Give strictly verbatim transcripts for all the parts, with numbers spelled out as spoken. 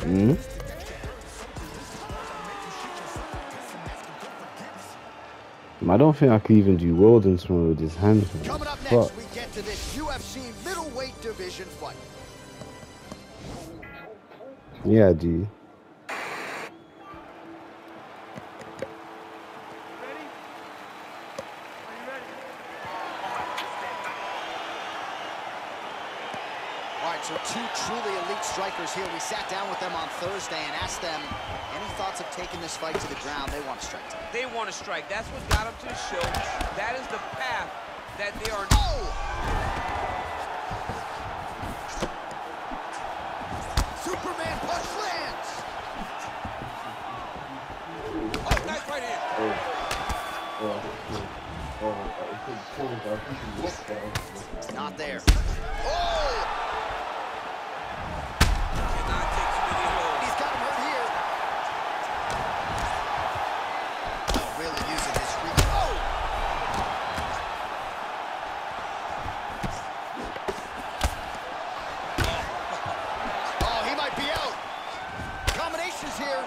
Mm-hmm. I don't think I could even do Weldon Smith with his hands. Coming up next, Fuck. we get to this U F C middleweight division fight. Yeah, G. All right, so two truly elite strikers here. We sat down with them on Thursday and asked them any thoughts of taking this fight to the ground. They want to strike tonight. They want to strike. That's what got them to the show. That is the path that they are. Oh! Superman punch lands. Oh, nice right hand. Not there. Oh! Cannot take too many of those. He's got him hurt here. Oh, really using his reach. Oh! Oh, he might be out. Combinations here.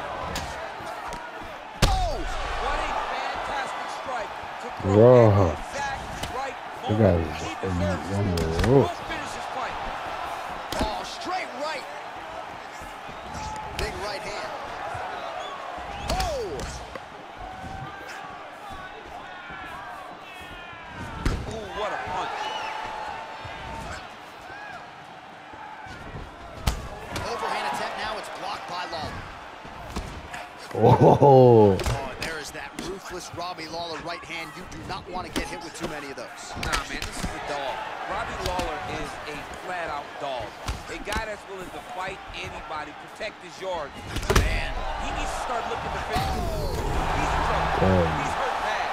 Oh! What a fantastic strike to throw Whoa. at the exact right That moment. guy's He in deserves one it. of those. Go finish this fight. Oh, straight right. Big right hand. Oh! Ooh, what a punch. Overhand attempt now. It's blocked by Lawler. Oh. Oh, and there is that ruthless Robbie Lawler right hand. You do not want to get hit with too many of those. Nah, man, this is a dog. Robbie Lawler is a flat-out dog. A guy that's willing to fight anybody, protect his yard. Man, he needs to start looking to finish. He's in trouble. Damn. He's hurt bad.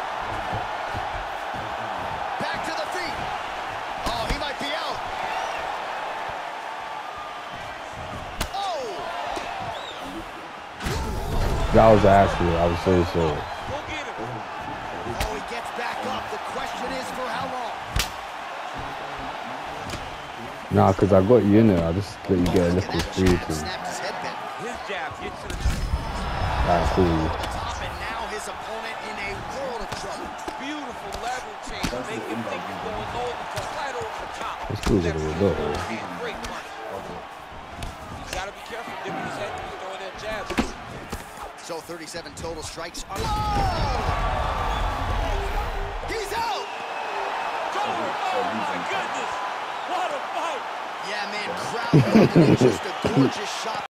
Back to the feet. Oh, he might be out. Oh! That was actually, I was so sorry. Go get him. Oh, he gets back up. The question is for how long? Nah, because I got you in there. I just let you get a Look at little that free jab. to. Snapped his head back. His jab gets to the That's cool. Top, and now his opponent in a world of trouble. beautiful level change. Make him think you're going low because right over the top. It's cool that it was low. Great punch. He's got to be careful dipping his head when he's throwing that jab. So thirty-seven total strikes. Oh! He's out! Oh my goodness! What a fight! Yeah, man, crowd loved it. Just a gorgeous shot.